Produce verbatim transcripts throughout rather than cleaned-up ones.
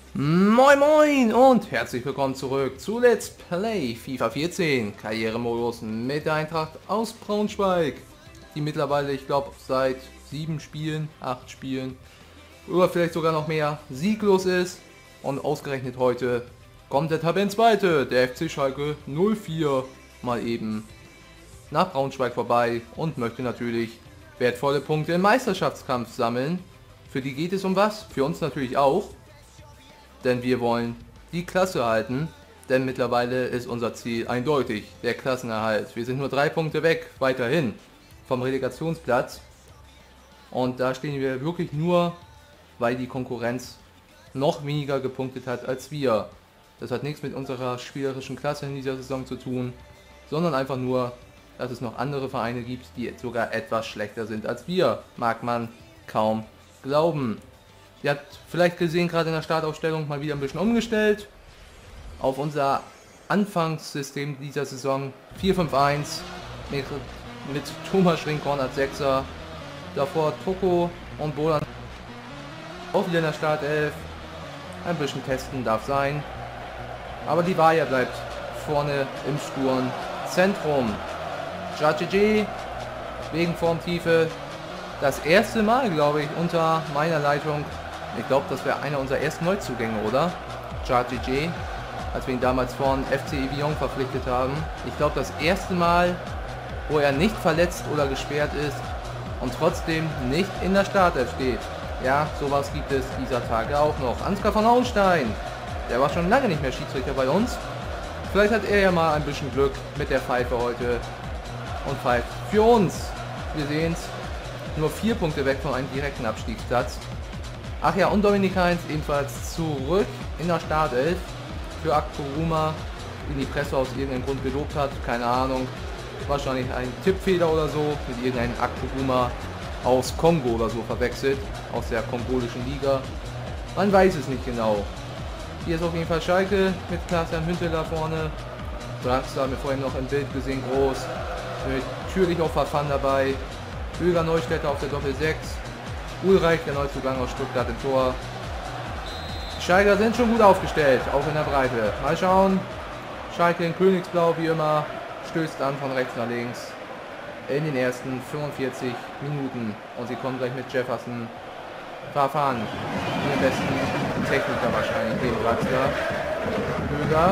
Moin Moin und herzlich willkommen zurück zu Let's Play FIFA vierzehn Karrieremodus mit der Eintracht aus Braunschweig, die mittlerweile, ich glaube, seit sieben Spielen, acht Spielen oder vielleicht sogar noch mehr sieglos ist. Und ausgerechnet heute kommt der Tabellenzweite, der F C Schalke null vier, mal eben nach Braunschweig vorbei und möchte natürlich wertvolle Punkte im Meisterschaftskampf sammeln. Für die geht es um was? Für uns natürlich auch. Denn wir wollen die Klasse halten, denn mittlerweile ist unser Ziel eindeutig, der Klassenerhalt. Wir sind nur drei Punkte weg, weiterhin, vom Relegationsplatz. Und da stehen wir wirklich nur, weil die Konkurrenz noch weniger gepunktet hat als wir. Das hat nichts mit unserer spielerischen Klasse in dieser Saison zu tun, sondern einfach nur, dass es noch andere Vereine gibt, die sogar etwas schlechter sind als wir. Mag man kaum glauben. Ihr habt vielleicht gesehen, gerade in der Startaufstellung mal wieder ein bisschen umgestellt auf unser Anfangssystem dieser Saison. vier fünf eins mit, mit Thomas Schrinkhorn als Sechser, davor Toko und Bolan auch wieder in der Startelf. Ein bisschen testen darf sein, aber die Vaja bleibt vorne im Sturmzentrum. Jajiji wegen Formtiefe das erste Mal, glaube ich, unter meiner Leitung. Ich glaube, das wäre einer unserer ersten Neuzugänge, oder? Jajiji, als wir ihn damals von F C Evian verpflichtet haben. Ich glaube, das erste Mal, wo er nicht verletzt oder gesperrt ist und trotzdem nicht in der Startelf steht. Ja, sowas gibt es dieser Tage auch noch. Ansgar von Auenstein, der war schon lange nicht mehr Schiedsrichter bei uns. Vielleicht hat er ja mal ein bisschen Glück mit der Pfeife heute und pfeift für uns. Wir sehen es, nur vier Punkte weg von einem direkten Abstiegsplatz. Ach ja, und Dominik Heinz ebenfalls zurück in der Startelf für Akporuma, den die Presse aus irgendeinem Grund gelobt hat. Keine Ahnung, wahrscheinlich ein Tippfehler oder so, mit irgendeinem Akporuma aus Kongo oder so verwechselt, aus der kongolischen Liga. Man weiß es nicht genau. Hier ist auf jeden Fall Schalke mit Klaas-Jan Hünteler vorne. Draxler haben wir vorhin noch im Bild gesehen, groß. Natürlich auch Verfahren dabei. Bürger Neustädter auf der Doppel sechs. Ulreich, der Neuzugang aus Stuttgart im Tor. Die Schalker sind schon gut aufgestellt, auch in der Breite. Mal schauen. Schalke in Königsblau wie immer. Stößt an von rechts nach links. In den ersten fünfundvierzig Minuten. Und sie kommen gleich mit Jefferson. Verfahren. Den besten Techniker wahrscheinlich, den Draxler. Bürger.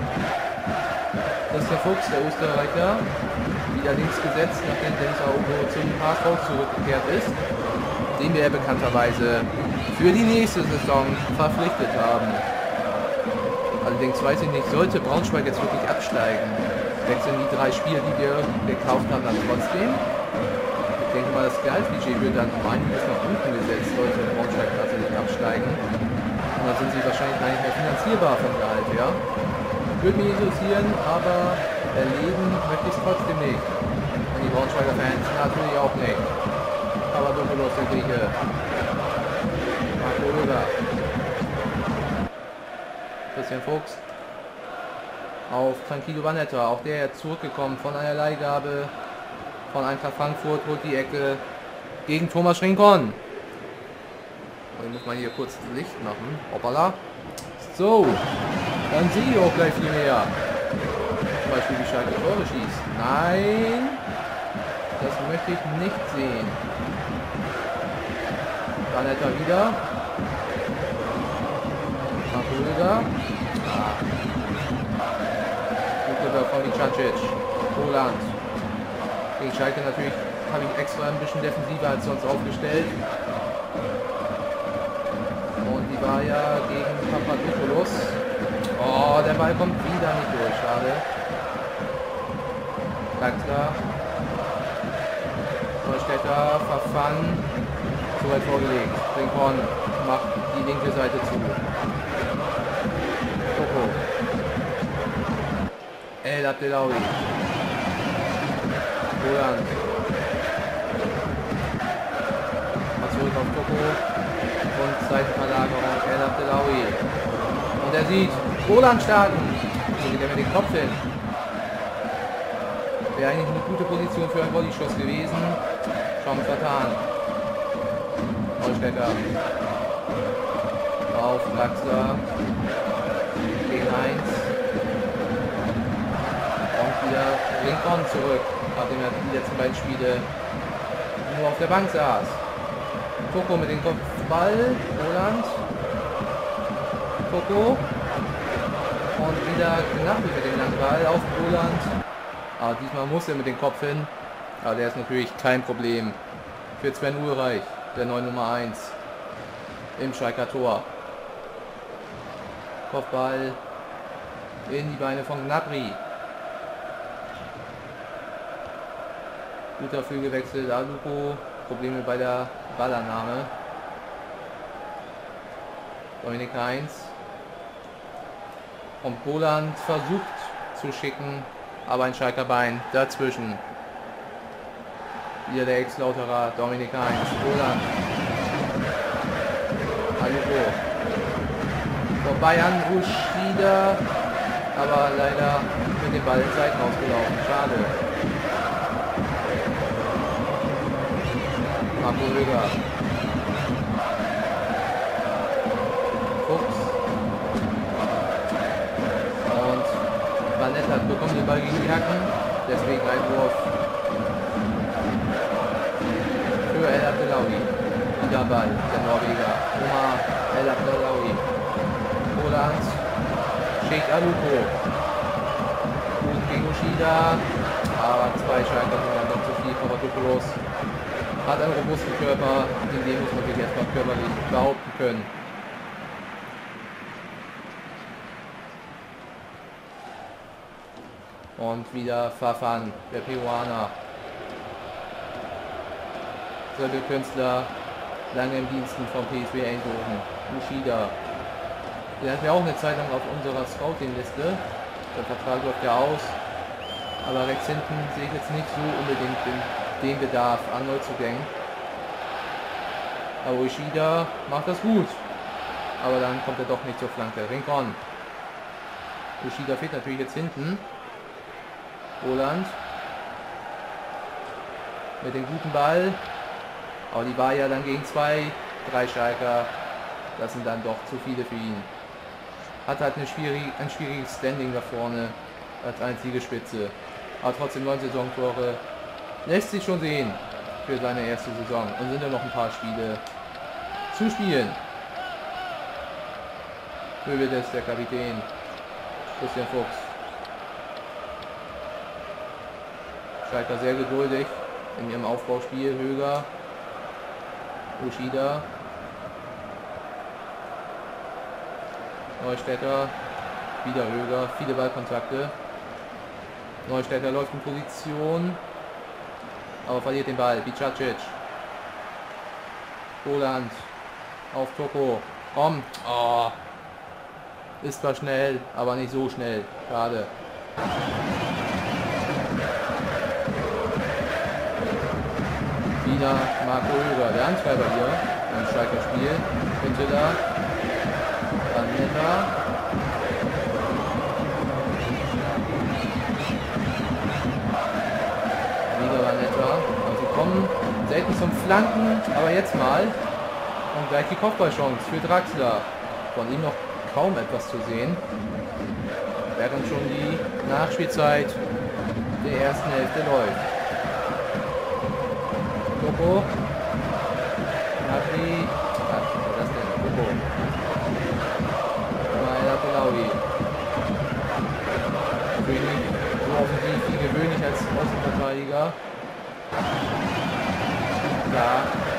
Christian Fuchs, der Österreicher. Wieder links gesetzt, nachdem Dennis Aogo zum H S V zurückgekehrt ist, den wir bekannterweise für die nächste Saison verpflichtet haben. Allerdings weiß ich nicht, sollte Braunschweig jetzt wirklich absteigen, wechseln die drei Spiele, die wir gekauft haben, dann trotzdem. Ich denke mal, das Gehaltsbudget wird dann um einiges nach unten gesetzt, sollte Braunschweig tatsächlich absteigen. Und dann sind sie wahrscheinlich gar nicht mehr finanzierbar vom Gehalt her. Würde mich interessieren, aber erleben möchte ich es trotzdem nicht. Und die Braunschweiger Fans natürlich auch nicht. Aber Doppellos der Grieche. Marco Röger. Christian Fuchs. Auf Tranquillo Vanetta. Auch der jetzt zurückgekommen von einer Leihgabe von Eintracht Frankfurt. Holt die Ecke gegen Thomas Schrinkhorn. Und muss man hier kurz Licht machen. Hoppala. So. Dann sehe ich auch gleich viel mehr. Zum Beispiel wie Schalke Tore schießt. Nein, das möchte ich nicht sehen. Vanetta wieder. Marco ah. Gute von Vicacic. Roland. Gegen Schalke natürlich habe ich extra ein bisschen defensiver als sonst aufgestellt. Und die war ja gegen Papadopoulos. Oh, der Ball kommt wieder nicht durch, schade. Draxler. Neustädter, Verfahren. So weit vorgelegt. Schrinkhorn macht die linke Seite zu. Toko. El Abdelawi. Roland. Mal zurück auf Toko. Und Seitenverlagerung. El Abdelawi. Und er sieht Roland starten. So geht er mit dem Kopf hin. Wäre eigentlich eine gute Position für einen Bodyschuss gewesen. Schon vertan. Neustädter. Auf Draxler. Gegen eins. Und wieder Rincon zurück, nachdem er die letzten beiden Spiele nur auf der Bank saß. Toko mit dem Kopfball. Roland. Toko. Und wieder knapp mit dem langen Ball auf Roland. Aber diesmal muss er mit dem Kopf hin. Aber der ist natürlich kein Problem für Sven Ulreich, der neue Nummer eins im Schalker Tor. Kopfball in die Beine von Gnabry. Guter Flügelwechsel, Aluko. Probleme bei der Ballannahme. Dominik Heinz. Und Poland versucht zu schicken, aber ein Schalker Bein dazwischen. Wieder der Ex-Lauterer Dominik Heinz. Poland. Aluko. Vorbei an Uschida, aber leider mit dem Ball in Seiten ausgelaufen. Schade. Marco Höger. Fuchs. Und Vanetta bekommt den Ball gegen die Hacken. Deswegen Einwurf für El Abdelawi. Wieder Ball, der Norweger. Omar El Abdelawi. Roland. Schickt Aluko. Gut gegen Uschida. Aber zwei Schalker sind dann doch zu viel. Papadopoulos hat einen robusten Körper, in dem muss man sich erstmal körperlich behaupten können. Und wieder Fafan, der Peruaner. Künstler, lange im Diensten vom P S V Eindhoven. Uschida. Der hat ja auch eine Zeit lang auf unserer Scouting-Liste. Der Vertrag läuft ja aus. Aber rechts hinten sehe ich jetzt nicht so unbedingt den, den Bedarf an Neuzugängen. Aber Uschida macht das gut. Aber dann kommt er doch nicht zur Flanke. Rincon. Uschida fehlt natürlich jetzt hinten. Roland. Mit dem guten Ball. Aber die war ja dann gegen zwei, drei Schalker. Das sind dann doch zu viele für ihn. Hat halt eine schwierig, ein schwieriges Standing da vorne als einzige Spitze. Aber trotzdem neun Saisontore. Lässt sich schon sehen für seine erste Saison. Und sind ja noch ein paar Spiele zu spielen. Höwedes, der Kapitän. Christian Fuchs. Schalker sehr geduldig in ihrem Aufbauspiel. Höger. Uschida. Neustädter. Wieder Höger. Viele Ballkontakte. Neustädter läuft in Position. Aber verliert den Ball. Bicacic. Roland. Auf Toko. Komm. Oh. Ist zwar schnell, aber nicht so schnell. Schade. Wieder Marco Höger, der Antreiber hier im Schalker Spiel. Hinteler. Vanetta. Wieder Vanetta. Und sie kommen selten zum Flanken, aber jetzt mal. Und gleich die Kopfballchance für Draxler. Von ihm noch kaum etwas zu sehen. Während schon die Nachspielzeit der ersten Hälfte läuft. Toko. Gnabry. Ach, was ist das denn? Toko. El Abdelawi. Natürlich nicht so offensiv wie gewöhnlich als Außenverteidiger. Da.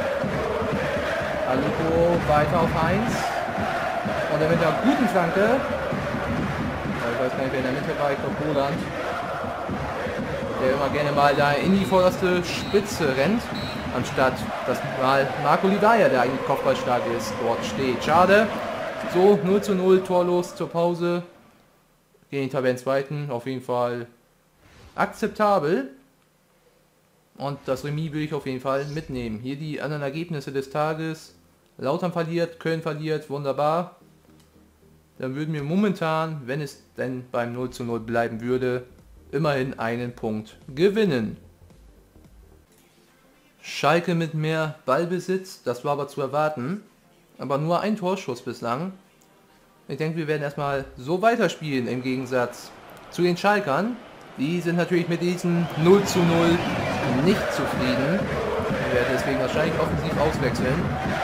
Aluko weiter auf eins. Und er mit einer guten Flanke. Ich weiß gar nicht, wer in der Mitte war. Ich glaube Roland. Der immer gerne mal da in die vorderste Spitze rennt. Anstatt dass mal Marco Livaja, der eigentlich kopfballstark ist, dort steht. Schade. So, null zu null, torlos zur Pause. Gegen den Tabellenzweiten. Auf jeden Fall akzeptabel. Und das Remis will ich auf jeden Fall mitnehmen. Hier die anderen Ergebnisse des Tages. Lautern verliert, Köln verliert, wunderbar. Dann würden wir momentan, wenn es denn beim null zu null bleiben würde, immerhin einen Punkt gewinnen. Schalke mit mehr Ballbesitz, das war aber zu erwarten. aber nur ein Torschuss bislang. Ich denke, wir werden erstmal so weiterspielen im Gegensatz zu den Schalkern. Die sind natürlich mit diesem null zu null nicht zufrieden. Wir werden deswegen wahrscheinlich offensiv auswechseln.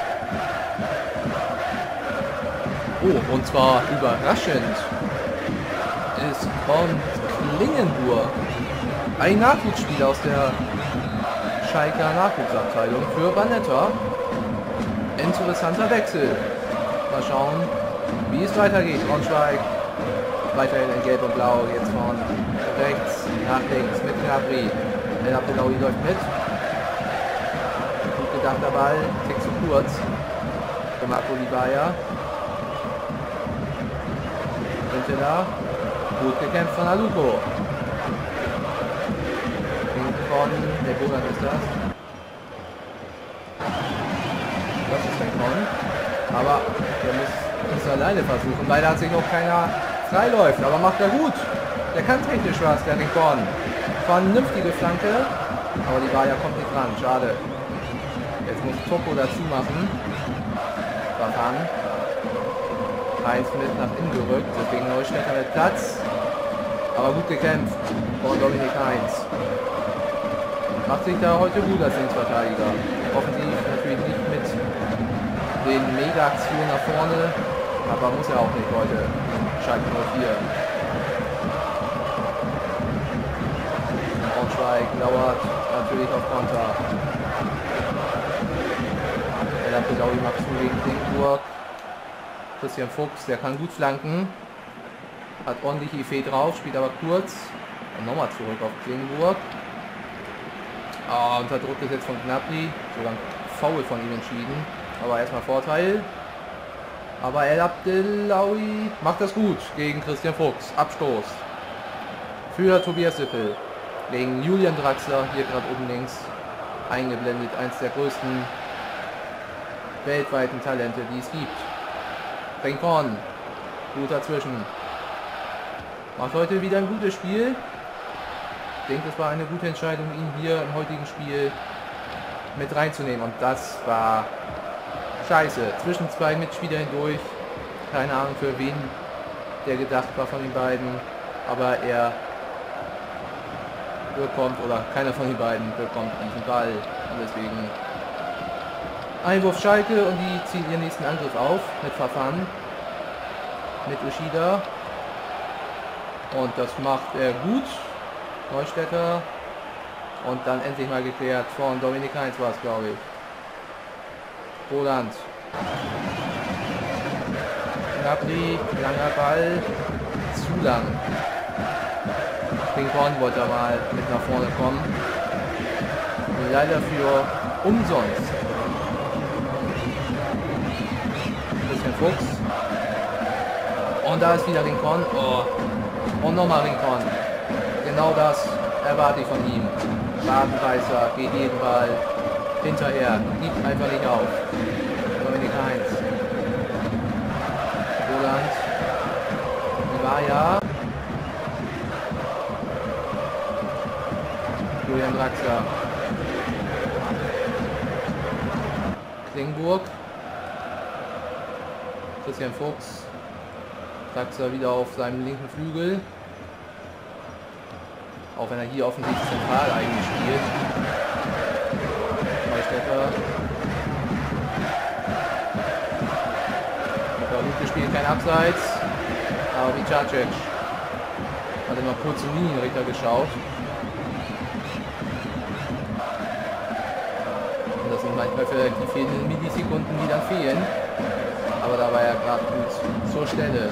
Oh, und zwar überraschend ist von Klingenburg ein Nachwuchsspieler aus der Schalker Nachwuchsabteilung für Vanetta. Interessanter Wechsel. Mal schauen, wie es weitergeht. Braunschweig weiterhin in Gelb und Blau. Jetzt von rechts nach links mit Gnabry. El Abdellaoui läuft mit. Gut gedachter Ball. Tick zu kurz. Für Marco Libaya. Günteler. Gut gekämpft von Aluko. Von der Bogan ist das. Das ist ein Con. Aber der muss es alleine versuchen. Leider hat sich noch keiner freiläuft. Aber macht er gut. Der kann technisch was, der Rincon. Vernünftige Flanke. Aber die Bayer kommt nicht ran. Schade. Jetzt muss Toko dazu machen. Bakan. Heinz mit nach innen gerückt. Deswegen Neustädter mit Platz. Aber gut gekämpft von Dominik Heinz. Macht sich da heute gut als Linksverteidiger. Offensiv natürlich nicht mit den Mega-Aktionen nach vorne, aber muss er auch nicht heute. Schalke null vier. Braunschweig lauert natürlich auf Konter. El Abdellaoui macht zu gegen Klingenburg. Christian Fuchs, der kann gut flanken. Hat ordentlich I F drauf, spielt aber kurz. Und nochmal zurück auf Klingenburg. Ah, unter Druck gesetzt von Gnabry. Sogar ein Foul von ihm entschieden. Aber erstmal Vorteil. Aber El Abdellaoui macht das gut gegen Christian Fuchs. Abstoß. Für Tobias Sippel. Gegen Julian Draxler. Hier gerade oben links eingeblendet. Eins der größten weltweiten Talente, die es gibt. Rincon. Gut dazwischen. Macht heute wieder ein gutes Spiel. Ich denke, es war eine gute Entscheidung, ihn hier im heutigen Spiel mit reinzunehmen. Und das war scheiße. Zwischen zwei Mitspieler hindurch. Keine Ahnung, für wen der gedacht war von den beiden. Aber er bekommt, oder keiner von den beiden bekommt diesen Ball. Und deswegen Einwurf Schalke und die ziehen ihren nächsten Angriff auf mit Fafan. Mit Ushida. Und das macht er gut. Neustädter. Und dann endlich mal geklärt von Dominik Heinz war es, glaube ich. Roland. Gnabry, langer Ball. Zu lang. Rincon wollte mal mit nach vorne kommen. Und leider für umsonst. Christian Fuchs. Und da ist wieder Rincon. Oh. Und nochmal Rincon. Genau das erwarte ich von ihm. Wadenbeißer, geht jeden Ball hinterher, gibt einfach nicht auf. Dominik Heinz. Roland. Libaya. Julian Draxler. Klingenburg. Christian Fuchs. Draxler wieder auf seinem linken Flügel. Auch wenn er hier offensichtlich zentral eigentlich spielt. Neustädter. War gut gespielt, kein Abseits. Aber Vicacic hat immer kurz zum Linienrichter geschaut. Und das sind manchmal vielleicht die fehlenden Millisekunden, die dann fehlen. Aber da war er gerade gut zur Stelle.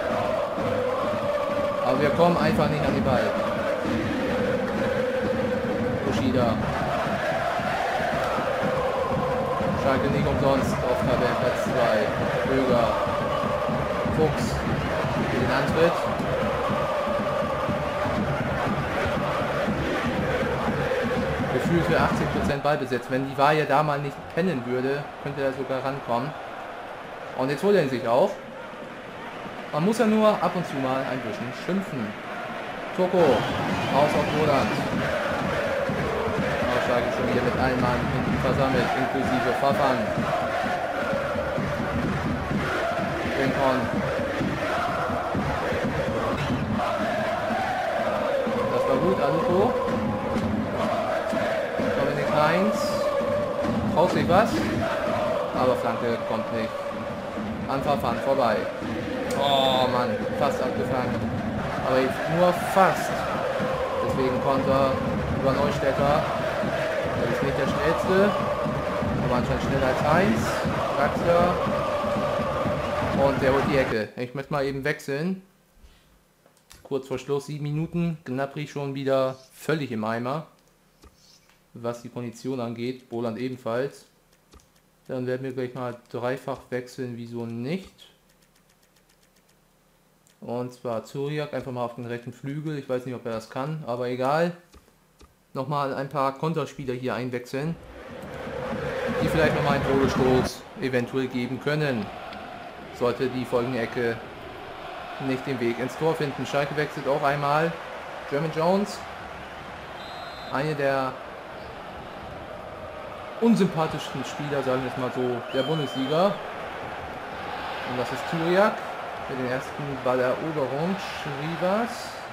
Aber wir kommen einfach nicht an den Ball. Ushida. Schalke nicht umsonst auf Tabellenplatz zwei. Böger. Fuchs für den Antritt. Gefühlt für achtzig Prozent Ballbesitz. Wenn die Vaje da mal nicht pennen würde, könnte er sogar rankommen. Und jetzt holt er ihn sich auf. Man muss ja nur ab und zu mal ein bisschen schimpfen. Toko. Raus auf Roland. Schalke schon wieder mit allen Mann hinten versammelt, inklusive Fafan. Rincon. Das war gut, Aluko. Dominik Heinz. Traut sich was. Aber Flanke kommt nicht. An Verfahren vorbei. Oh Mann, fast abgefangen. Aber jetzt nur fast. Deswegen Konter über Neustädter. Der ist nicht der schnellste. Aber anscheinend schneller als Heinz. Draxler. Und der holt die Ecke. Ich möchte mal eben wechseln. Kurz vor Schluss, sieben Minuten. Gnabry schon wieder völlig im Eimer. Was die Kondition angeht. Boland ebenfalls. Dann werden wir gleich mal dreifach wechseln. Wieso nicht? Und zwar Zuriak einfach mal auf den rechten Flügel. Ich weiß nicht, ob er das kann, aber egal. Nochmal ein paar Konterspieler hier einwechseln, die vielleicht nochmal einen Todesstoß eventuell geben können. Sollte die folgende Ecke nicht den Weg ins Tor finden. Schalke wechselt auch einmal. German Jones. Eine der unsympathischsten Spieler, sagen wir es mal so, der Bundesliga. Und das ist Zuriak. Für den ersten Balleroberung. Schrivas.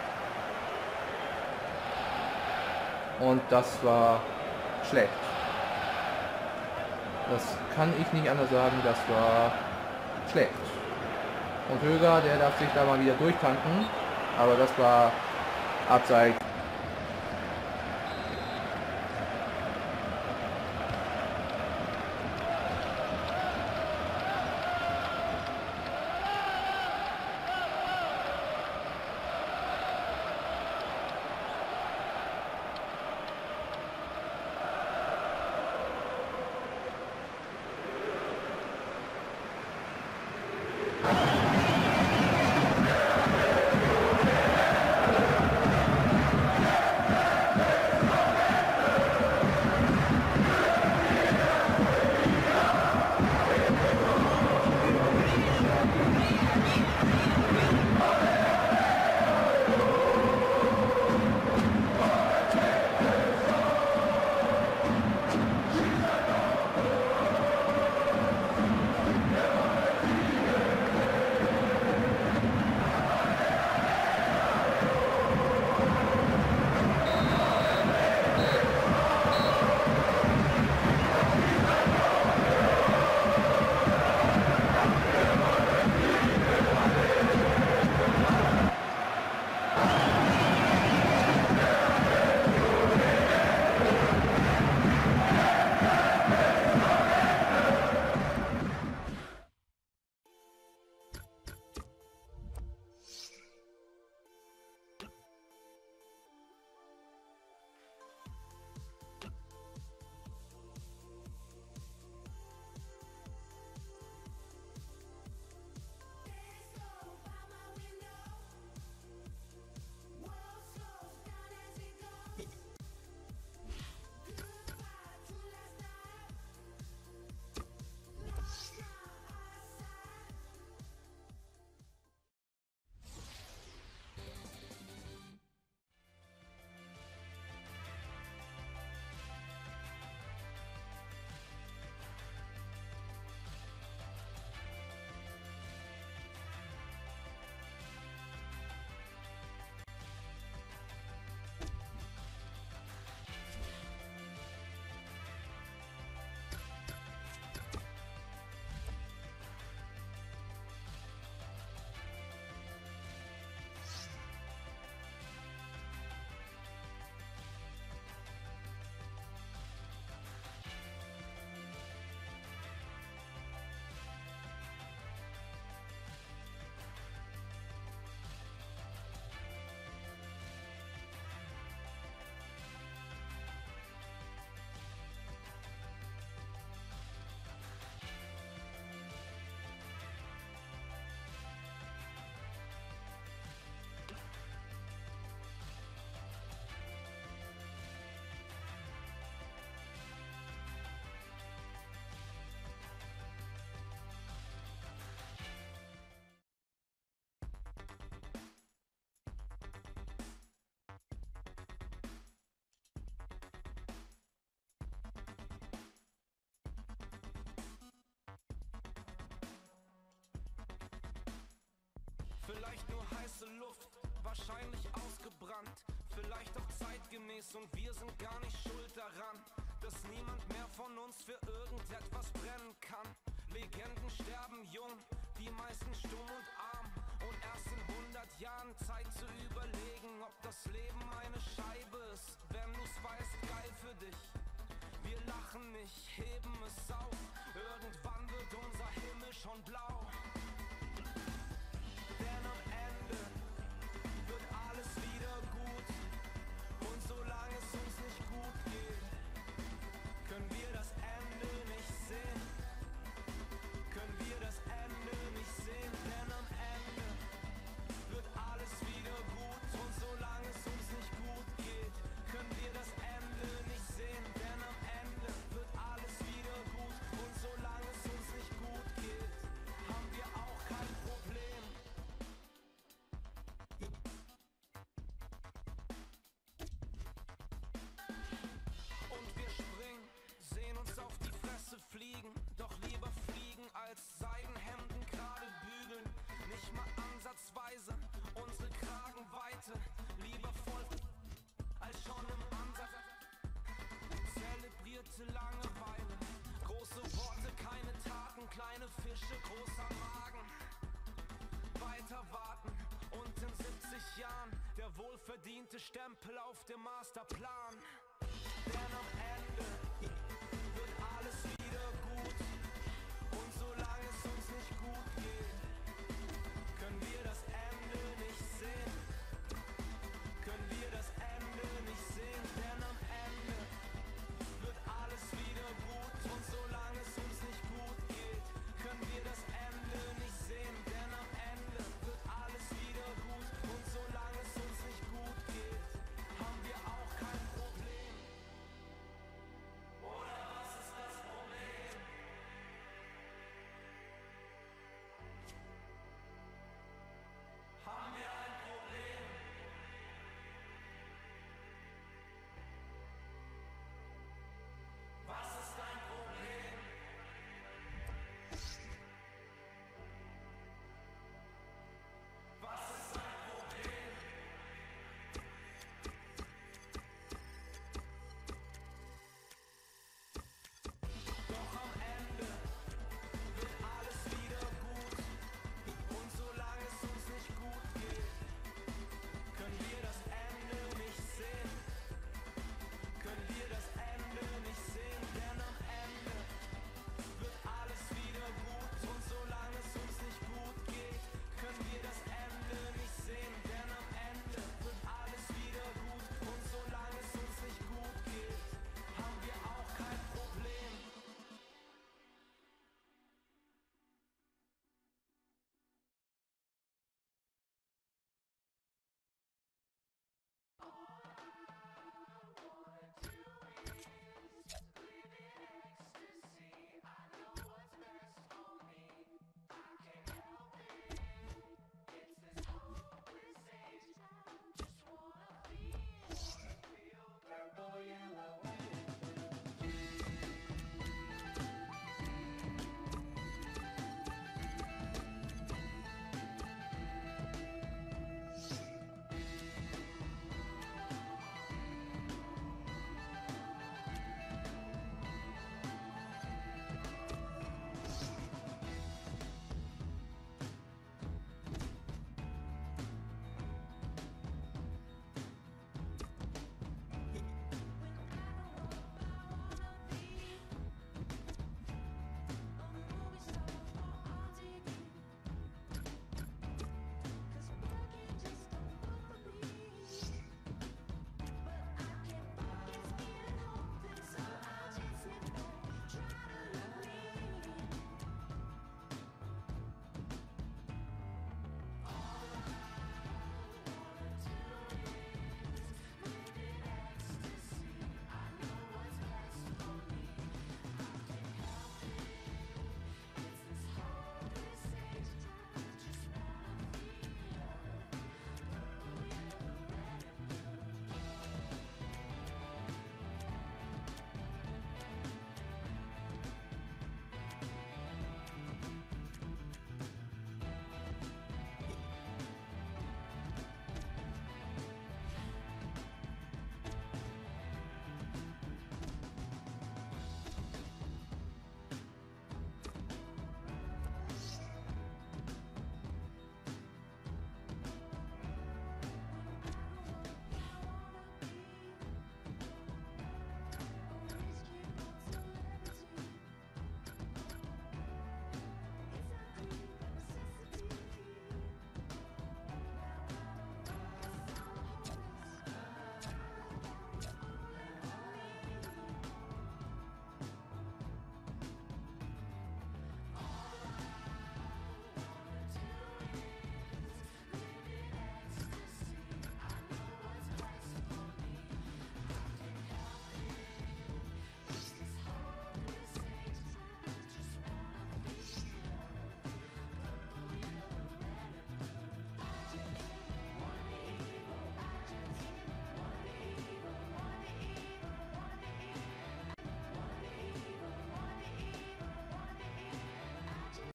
Und das war schlecht. Das kann ich nicht anders sagen, das war schlecht. Und Höger, der darf sich da mal wieder durchtanken. Aber das war abseits. heiße Luft, wahrscheinlich ausgebrannt, vielleicht auch zeitgemäß und wir sind gar nicht schuld daran, dass niemand mehr von uns für irgendetwas brennen kann. Legenden sterben jung, die meisten stumm und arm und erst in hundert Jahren Zeit zu überlegen, ob das Leben eine Scheibe ist. Wenn du's weißt, geil für dich. Wir lachen nicht, heben es auf, irgendwann wird unser Himmel schon blau. Denn am Ende wird alles wieder gut und solange es uns nicht gut geht, können wir das Ende nicht sehen. Können wir das Ende nicht sehen, denn am Ende wird alles wieder gut und solange es uns nicht gut geht, können wir das Ende nicht sehen, denn am Ende wird alles wieder gut und solange es uns nicht gut geht, haben wir auch kein Problem. Und wir springen, sehen uns auf die Fresse fliegen, doch lieber fliegen als Seidenhemden gerade bügeln. Nicht mal ansatzweise unsere Kragenweite, lieber voll als schon im Ansatz. Zelebrierte Langeweile, große Worte, keine Taten, kleine Fische, großer Magen. Weiter warten und in siebzig Jahren der wohlverdiente Stempel auf dem Masterplan. Denn am Ende